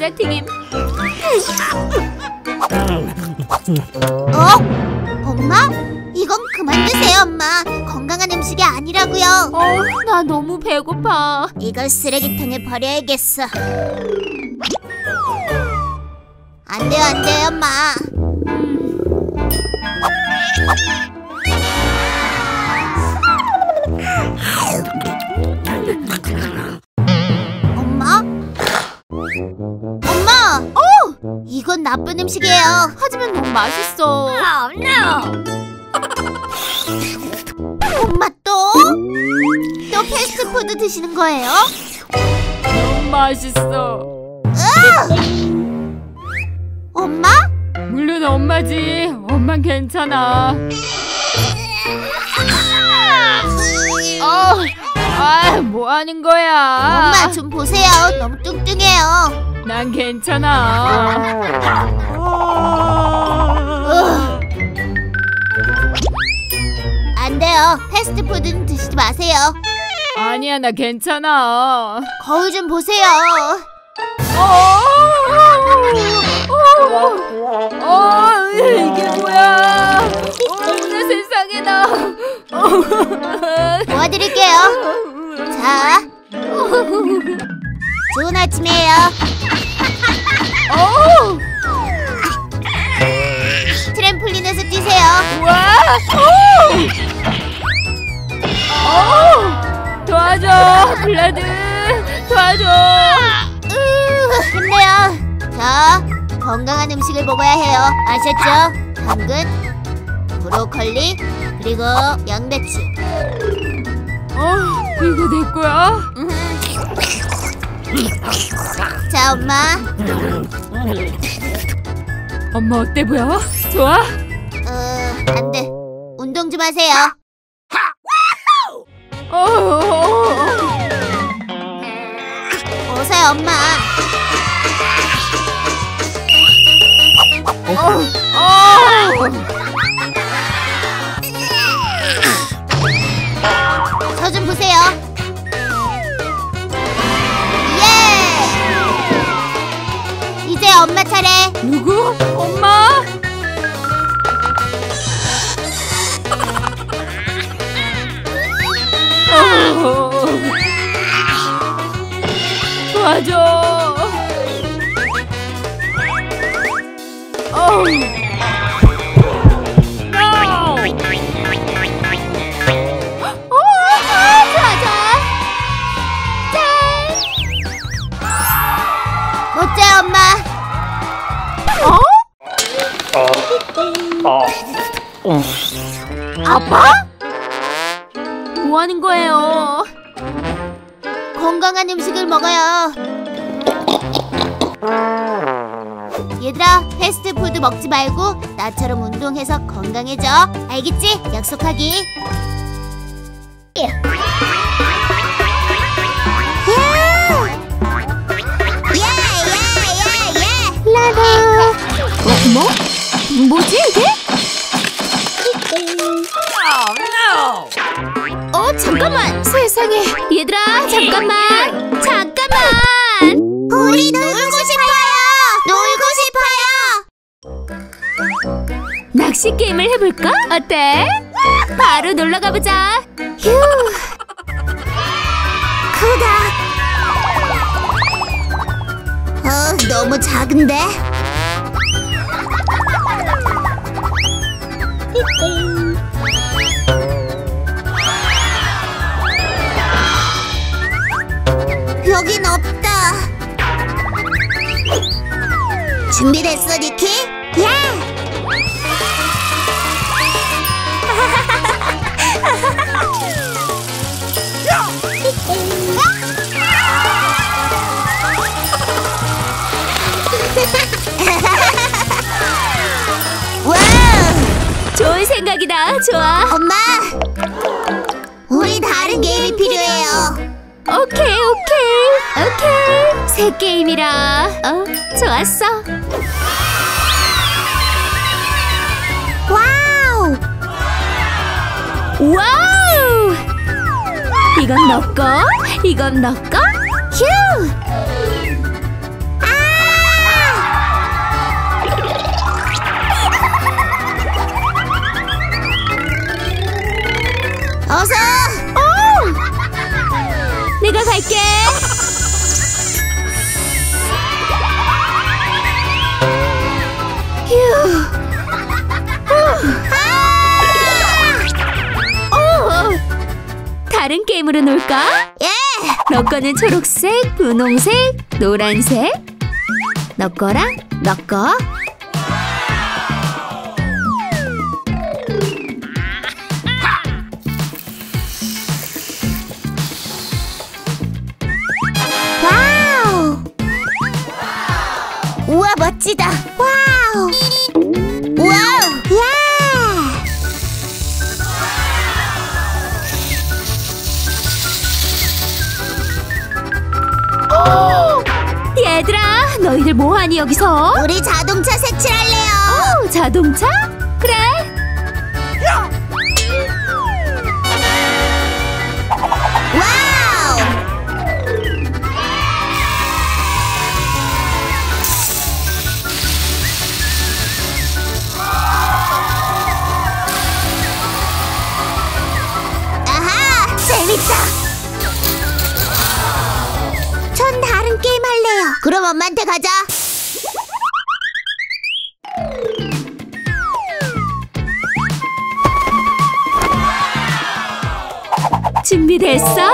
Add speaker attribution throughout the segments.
Speaker 1: 감자튀김.
Speaker 2: 엄마? 이건 그만 드세요, 엄마. 건강한 음식이 아니라고요.
Speaker 1: 나 너무 배고파.
Speaker 2: 이걸 쓰레기통에 버려야겠어. 안 돼요, 안 돼요, 엄마. 엄마? 엄마! 이건 나쁜 음식이에요.
Speaker 1: 하지만 너무 맛있어.
Speaker 2: 엄마 또 패스트푸드 드시는 거예요?
Speaker 1: 너무 맛있어.
Speaker 2: 엄마?
Speaker 1: 물론 엄마지. 엄만 괜찮아. 뭐 하는 거야?
Speaker 2: 엄마 좀 보세요. 너무 뚱뚱해요.
Speaker 1: 난 괜찮아.
Speaker 2: 안 돼요. 패스트푸드는 드시지 마세요.
Speaker 1: 아니야, 나 괜찮아.
Speaker 2: 거울 좀 보세요.
Speaker 1: 이게 뭐야? 내 세상에 나.
Speaker 2: 도와드릴게요. 자, 좋은 아침이에요. 트램폴린에서 뛰세요.
Speaker 1: 도와줘, 블라드. 도와줘.
Speaker 2: 힘내요. 자, 건강한 음식을 먹어야 해요. 아셨죠? 당근, 브로콜리, 그리고 양배추.
Speaker 1: 이거 내 거야?
Speaker 2: 자, 엄마.
Speaker 1: 엄마 어때 보여? 좋아?
Speaker 2: 안 돼. 운동 좀 하세요. 어서요, 엄마. 저 좀 보세요. 예! 이제 엄마 차례.
Speaker 1: 누구? 엄마? 도와줘.
Speaker 2: 멋져요, 엄마.
Speaker 1: 아빠? 뭐 하는 거예요?
Speaker 2: 건강한 음식을 먹어요. 얘들아, 패스트푸드 먹지 말고 나처럼 운동해서 건강해져. 알겠지? 약속하기.
Speaker 1: 뭐? 뭐지 이게? 잠깐만! 세상에! 얘들아, 잠깐만!
Speaker 2: 우리 놀고 싶어요!
Speaker 1: 낚시 게임을 해볼까? 어때? 바로 놀러 가보자! 휴!
Speaker 2: 크다! 너무 작은데? 여긴 없다. 준비됐어, 니키? 예! 와우!
Speaker 1: 좋은 생각이다. 좋아.
Speaker 2: 엄마! 우리 다른 게임이 필요해요.
Speaker 1: 오케이. 새 게임이라. 좋았어. 와우! 이건 너 거, 이건 너 거. 휴! 다른 게임으로 놀까?
Speaker 2: 예!
Speaker 1: 너 거는 초록색, 분홍색, 노란색. 너 거랑 너 거.
Speaker 2: 와우! 우와, 멋지다. 와우! 와우! 야!
Speaker 1: 얘들아, 너희들 뭐하니 여기서?
Speaker 2: 우리 자동차 색칠할래요.
Speaker 1: 자동차? 그래.
Speaker 2: 와우! 아하! 재밌다! 전 다른 게임 할래요. 그럼 엄마한테 가자.
Speaker 1: 준비됐어?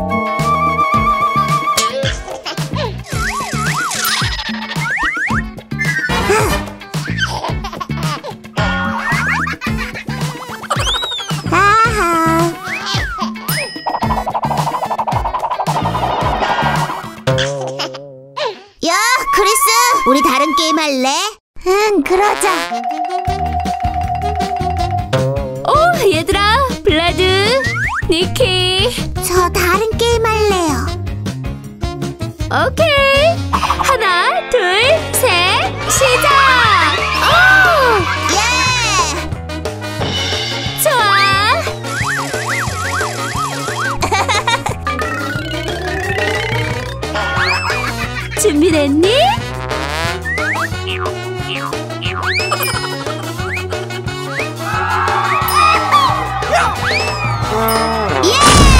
Speaker 2: 아하. 야, 크리스, 우리 다른 게임 할래? 응, 그러자.
Speaker 1: 얘들아, 블라드, 니키.
Speaker 2: 저 다른 게임 할래요.
Speaker 1: 오케이. 하나, 둘, 셋, 시작.
Speaker 2: 예!
Speaker 1: 좋아. 준비됐니?
Speaker 2: 예!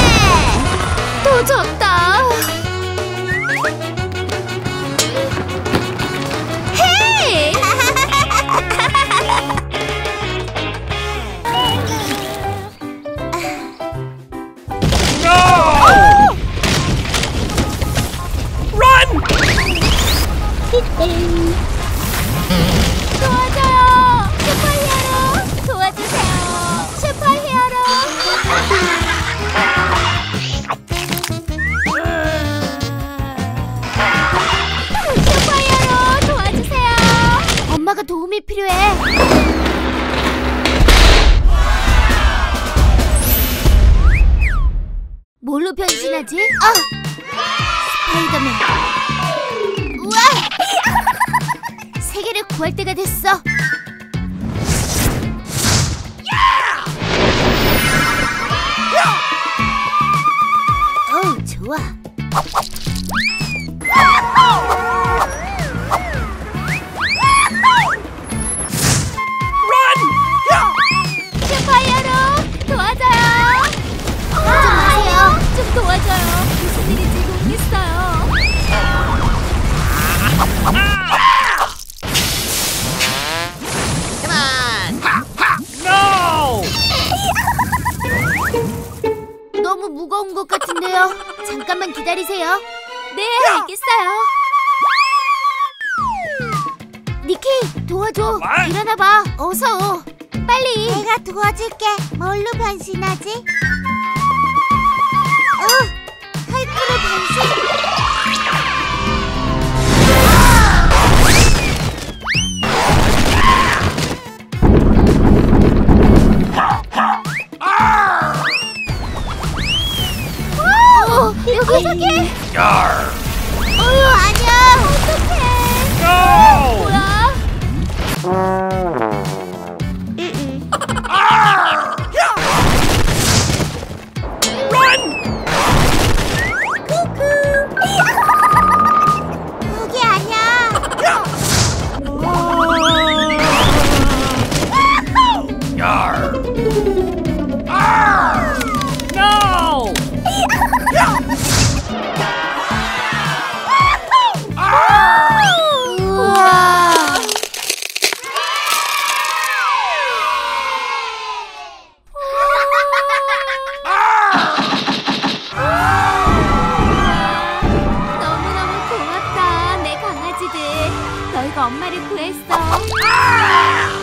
Speaker 1: 또 졌다. 헤이! 도와줘요! 슈퍼히어로! 도와주세요! 슈퍼히어로! 슈퍼히어로! 도와주세요!
Speaker 2: 엄마가 도움이 필요해. 뭘로 변신하지? 스파이더맨. 우와! 세계를 구할 때가 됐어. 좋아.
Speaker 1: 슈퍼히어로! 도와줘요!
Speaker 2: 걱정 마세요.
Speaker 1: 좀 도와줘요. 무슨 일인지 모르겠어요.
Speaker 2: 너무 무거운 것 같은데요. 잠깐만 기다리세요.
Speaker 1: 네, 알겠어요.
Speaker 2: 니키, 도와줘. 일어나봐. 어서. 빨리. 내가 도와줄게. 뭘로 변신하지? 헐크로 변신.
Speaker 1: 여기!
Speaker 2: 아니야.
Speaker 1: 어떡해! 뭐야?
Speaker 2: 쿠쿠.
Speaker 1: 엄마를 구했어.